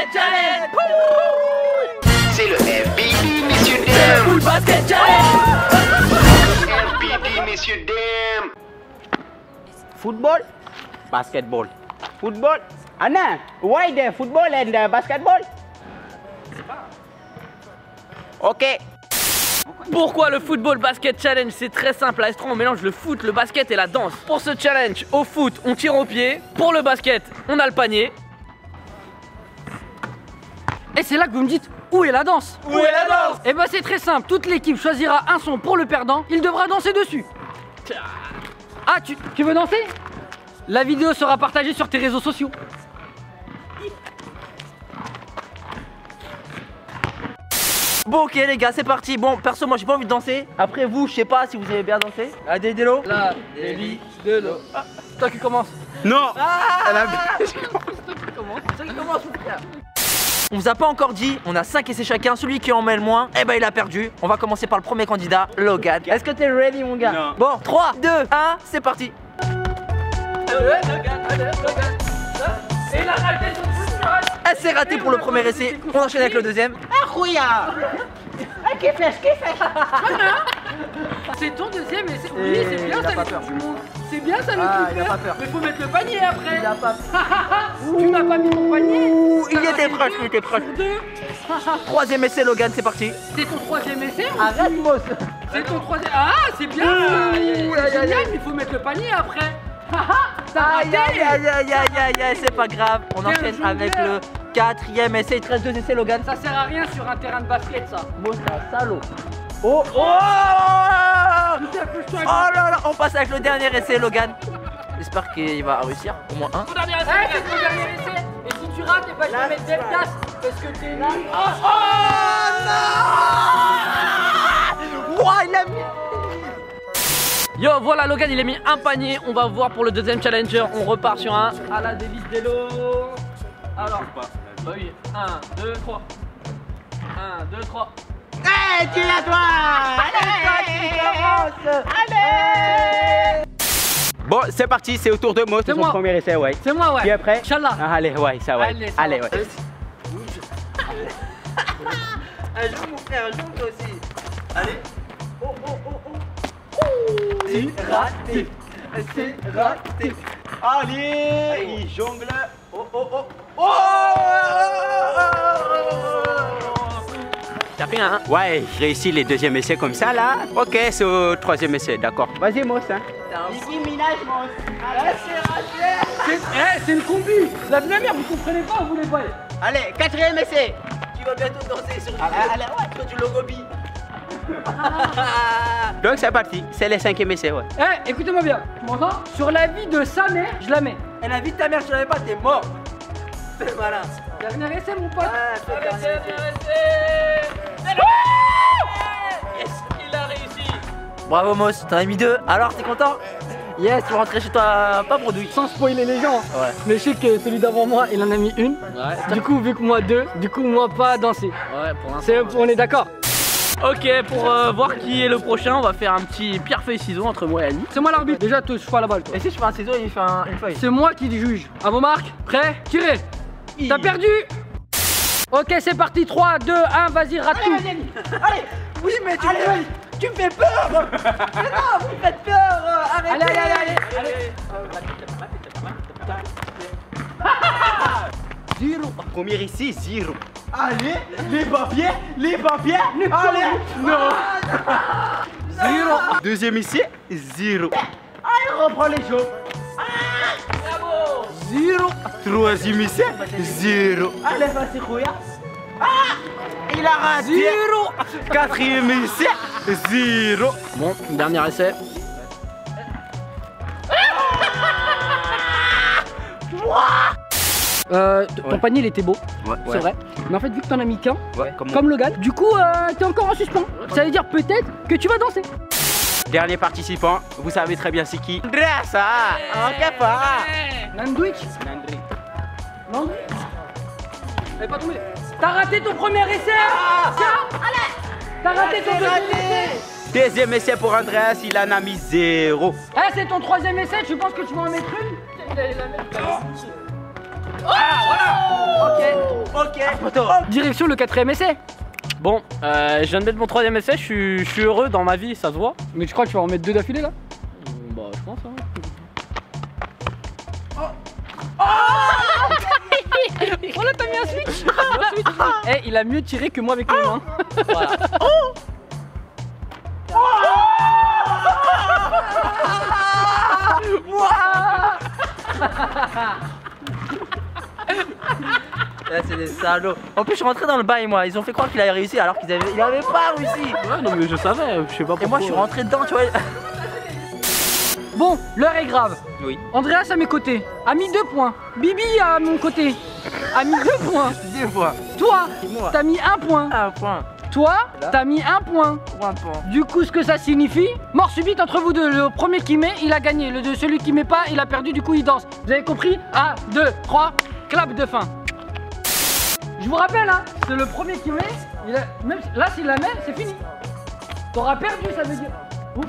Basket Challenge. C'est le FBD, messieurs dames. Full Basket Challenge. FBD, messieurs dames. Football, basketball. Football. Anna, why the football and the basketball? Ok. Pourquoi le football basket challenge? C'est très simple. À Estron, on mélange le foot, le basket et la danse. Pour ce challenge, au foot, on tire au pied. Pour le basket, on a le panier. Et c'est là que vous me dites où est la danse? Où est la danse? Et bah c'est très simple, toute l'équipe choisira un son pour le perdant, il devra danser dessus. Ah tu veux danser? La vidéo sera partagée sur tes réseaux sociaux. Bon ok les gars, c'est parti. Bon, perso moi j'ai pas envie de danser. Après vous, je sais pas si vous aimez bien danser. Allez de l'eau. Là, Déli, de l'eau. Ah, toi qui commence. Non. On vous a pas encore dit, on a 5 essais chacun. Celui qui en met le moins, eh ben il a perdu. On va commencer par le premier candidat, Logan. Est-ce que t'es ready mon gars? Non. Bon, 3, 2, 1, c'est parti. Elle s'est ratée pour le premier essai. On enchaîne avec le deuxième. C'est ton deuxième essai. Oui, c'est bien ça l'équipe du monde. C'est bien ça le il a pas peur. Mais faut mettre le panier après. Il a pas. Tu n'as pas mis ton panier. Il était proche, il était proche. Troisième essai, Logan, c'est parti. C'est ton troisième essai? Arrête, Moss. C'est ton troisième. Ah, c'est bien ça. C'est génial, mais il faut mettre le panier après. T'as Aïe, raté. aïe, aïe, aïe, aïe, aïe, c'est pas grave. On Quel enchaîne avec jongleur. le quatrième essai. Il te reste 2 essais, Logan. Ça sert à rien sur un terrain de basket ça. Moss, un salaud. Oh, oh, oh là là, on passe avec le dernier essai, Logan. J'espère qu'il va réussir, au moins un. C'est ton dernier essai. Et si tu rates, eh ben, je vais mettre des places parce que t'es nul. Ouah, il a mis. Yo, voilà, Logan, il a mis un panier. On va voir pour le deuxième challenger. On repart sur un à la Davis Delo. Alors, bah oui, 1, 2, 3. 1, 2, 3. Hey, tu l'as toi. Allez. Bon, c'est parti, c'est au tour de Moss. C'est Son moi. premier essai, ouais. C'est moi, ouais. Tu es prêt? Inch'Allah. Ah, allez, ouais, ça, ouais. Allez, ça Allez, va. ouais. Joue mon frère, joue toi aussi. Allez. Oh, oh, oh, oh. C'est raté. C'est raté. Allez, il jongle. Oh, oh, oh. Oh. T'as fait un? Ouais, je réussis les deuxièmes essais comme ça, là. Ok, c'est au troisième essai, d'accord. Vas-y, Moss, hein. Nicki Minaj, Moss. Allez, c'est raté. C'est une combi. La dernière, vous comprenez pas, vous les voyez. Allez, quatrième essai. Tu vas bientôt danser sur du, Allez, sur du logobi. Donc, c'est parti. C'est le cinquième essai, ouais. Eh, écoutez-moi bien. Tu m'entends? Sur la vie de sa mère, je la mets. Et la vie de ta mère, tu l'avais pas, t'es mort. C'est malin. Dernier essai, mon pote. C'est le dernier essai. Yes, il a réussi. Bravo Moss, t'en as mis 2. Alors, t'es content? Yes, tu vas rentrer chez toi, pas bredouille. Sans spoiler les gens. Ouais. Mais je sais que celui d'avant moi, il en a mis une. Ouais. Du coup, vu que moi 2, du coup, moi pas danser. Ouais, pour l'instant. On est d'accord. Ok, pour voir qui est le prochain, on va faire un petit pierre-feuille-ciseaux entre moi et Annie. C'est moi l'arbitre. Déjà, touche pas la balle, toi. Et si je fais un ciseau, il fait une feuille. C'est moi qui juge. À vos marques, prêt, tirez. T'as perdu. Ok, c'est parti. 3, 2, 1, vas-y, rate tout. Allez, oui, mais tu me fais peur. Mais non, vous me faites peur. Arrêtez. Allez. Zéro. Premier essai, zéro. Allez, les papiers. Allez, non. Zéro. Deuxième essai, zéro. Allez, reprends les jeux. Zéro. Troisième essai, zéro. Allez, vas-y, Khouya. Il a raté. Zéro. Quatrième essai, zéro. Bon, dernier essai. Ton panier il était beau, c'est vrai. Mais en fait, vu que t'en as mis qu'un, comme Logan, du coup, t'es encore en suspens. Ça veut dire peut-être que tu vas danser. Dernier participant, vous savez très bien c'est qui? Andreasa. Ok, pas. Nandwich. Nandwich. Elle est pas tombée. T'as raté ton premier essai. Tiens, allez. T'as raté ton deuxième essai. Deuxième essai pour Andreas, il en a mis zéro. Eh, c'est ton troisième essai, tu penses que tu vas en mettre une? Ah, voilà. Ok, Ok. Direction le 4ème essai. Bon, je viens de mettre mon 3ème essai, je suis heureux dans ma vie, ça se voit. Mais tu crois que tu vas en mettre 2 d'affilée là? Bah, je pense, hein. Oh là, t'as mis un switch. Eh, il a mieux tiré que moi avec les mains. Voilà. Là, c'est des salauds. En plus, je suis rentré dans le bail, moi. Ils ont fait croire qu'il avait réussi alors qu'il avait pas réussi. Ouais, non, mais je savais, je sais pas pourquoi. Et moi, je suis rentré dedans, tu vois. Bon, l'heure est grave. Oui. Andreas à mes côtés a mis 2 points. Bibi à mon côté a mis 2 points. 2 fois. Toi, Moi. t'as mis 1 point. 1 point. Toi, t'as mis 1 point. 1 point. Du coup, ce que ça signifie, mort subite entre vous deux. Le premier qui met, il a gagné. Celui qui met pas, il a perdu. Du coup, il danse. Vous avez compris? 1, 2, 3, clap de fin. Je vous rappelle, hein, c'est le premier qui met. Même là, s'il la met, c'est fini. T'auras perdu, ça veut dire. Ouf.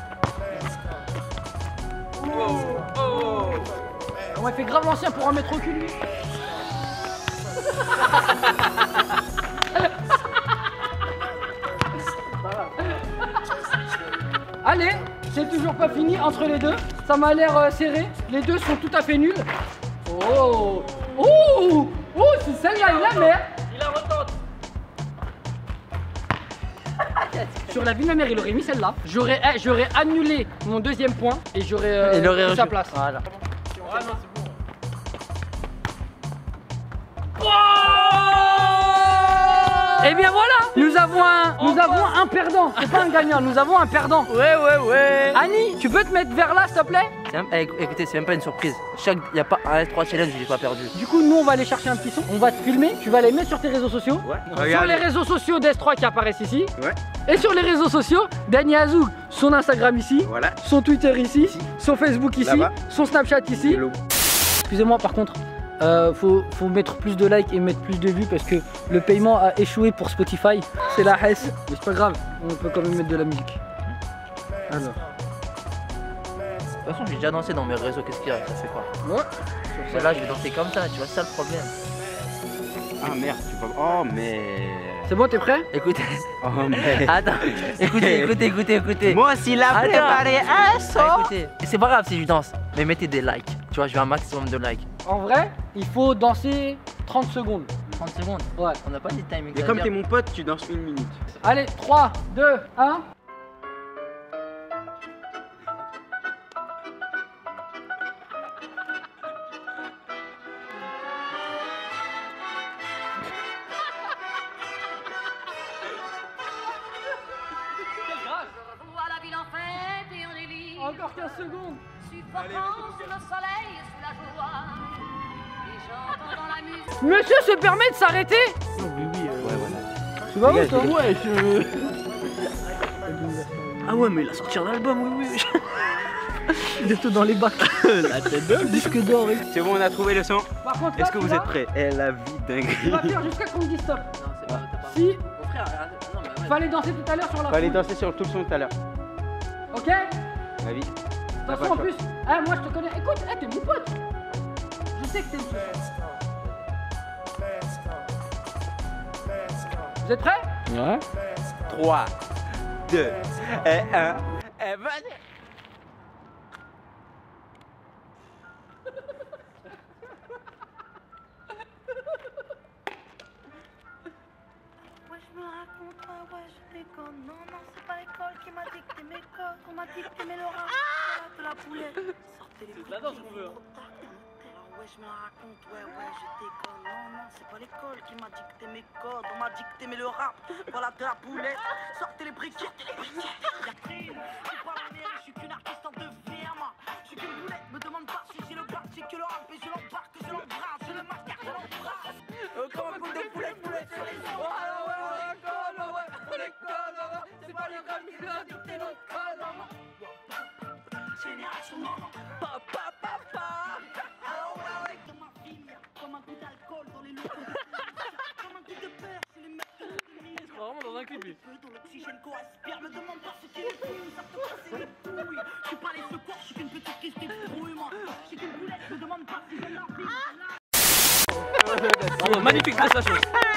On m'a fait grave l'ancien pour en mettre aucune. Lui. Allez, c'est toujours pas fini entre les deux. Ça m'a l'air serré. Les deux sont tout à fait nuls. Oh, oh, oh, c'est celle-là, il la met. Il la retente. Sur la vie de ma mère, il aurait mis celle-là. J'aurais annulé mon 2e point et j'aurais Il aurait pris sa reçu. place. Voilà. Ouais, non, c'est bon. Et bien voilà, nous avons un perdant. C'est pas un gagnant, nous avons un perdant. Ouais. Annie, tu peux te mettre vers là, s'il te plaît? Écoutez, c'est même pas une surprise. Il n'y a pas un S3 challenge, j'ai pas perdu. Du coup, nous, on va aller chercher un petit son. On va te filmer. Tu vas les mettre sur tes réseaux sociaux. Ouais. Sur les réseaux sociaux d'S3 qui apparaissent ici. Ouais. Et sur les réseaux sociaux d'Annie Azoug. Son Instagram ici. Voilà. Son Twitter ici. Son Facebook ici. Là-bas. Son Snapchat ici. Hello. Excusez-moi, par contre, faut mettre plus de likes et mettre plus de vues parce que le paiement a échoué pour Spotify. C'est la hesse. Mais c'est pas grave. On peut quand même mettre de la musique. Alors. De toute façon, j'ai déjà dansé dans mes réseaux, qu'est-ce qu'il y a? Ça fait quoi? Ouais. Là, je vais danser comme ça, tu vois, c'est ça le problème. Ah merde, tu peux. Oh mais. C'est bon, t'es prêt? Écoutez, Oh mais. attends, écoutez. Moi aussi, il a Attends. préparé un son. Écoutez, c'est pas grave si je danse, mais mettez des likes. Tu vois, je veux un maximum de likes. En vrai, il faut danser 30 secondes. 30 secondes. Ouais. On n'a pas des timings. Mais comme t'es mon pote, tu danses 1 minute. Allez, 3, 2, 1. Vois la ville en fête et en délire. Encore 15 secondes. Suffocant sous le soleil et sous la joie. Et j'entends dans la musique. Monsieur se permet de s'arrêter? Ouais, voilà. Tu vas où toi? Ouais, Ah ouais, mais il a sorti un album, oui. Bientôt dans les bacs. La tête de Disque d'or. C'est bon, on a trouvé le son. Par contre, là, Est-ce que vous êtes prêts? Eh, la vie Tu dinguerie. vas faire jusqu'à qu'on me dise stop. Non, c'est pas. T'as pas. Si, Mon frère, non, mais fallait danser tout à l'heure sur la Fallait foule. danser sur tout le son tout à l'heure. Ok? La vie. De T'as toute pas façon, en le plus, moi je te connais. Écoute, t'es mon pote. Je sais que t'es le Vous êtes prêts? Ouais. 3, 2, et 1. Et vas-y. Ouais, je me raconte, ouais, je déconne. Non, c'est pas l'école qui m'a dicté mes codes. On m'a dicté mes lorrains. De la poulette. Sortez les C'est la danse qu'on veut. Ouais, je me raconte, ouais, je déconne. Non, c'est pas l'école qui m'a dicté mes codes. On m'a dicté mes le rap. Voilà de la poulette. Sortez les briquettes. Y'a pris. Je suis pas la mairie, je suis qu'une artiste en devenir. Je suis qu'une boulette. Me demande pas si j'ai le bac, j'ai que le rap. Et je l'embarque, je l'embrasse. Je le masque, je l'embrasse. Comme un coup de poulet sur les os. C'est pas l'école qui nous a dicté nos codes. Génération non. Dans ma ville, comme un coup d'alcool dans les locaux. Comme un coup de peur chez les mecs de C'est vraiment dans un clip, lui. dans l'oxygène qu'on respire. Me demande pas ce qu'est les fous, ça te passe les couilles. Je suis pas les secours, je suis qu'une petite qui se débrouille, moi. Je suis qu'une boulette, me demande pas si j'aime la vie. Bravo, magnifique prestation.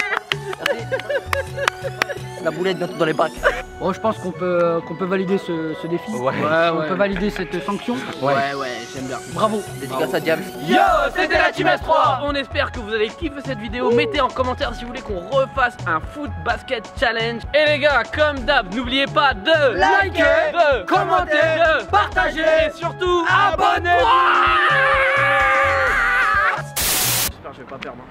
La boulette dans les bacs. Bon, je pense qu'on peut valider ce défi. Ouais. On peut valider cette sanction. Ouais, j'aime bien. Bravo. Dédicace à Diams. Yo, c'était la Team S3. On espère que vous avez kiffé cette vidéo. Mettez en commentaire si vous voulez qu'on refasse un foot basket challenge. Et les gars, comme d'hab, n'oubliez pas de liker, de commenter, de partager et surtout abonnez-vous. J'espère que je vais pas perdre.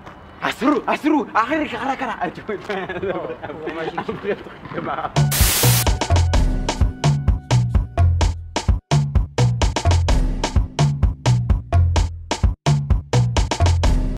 Asru, arrête,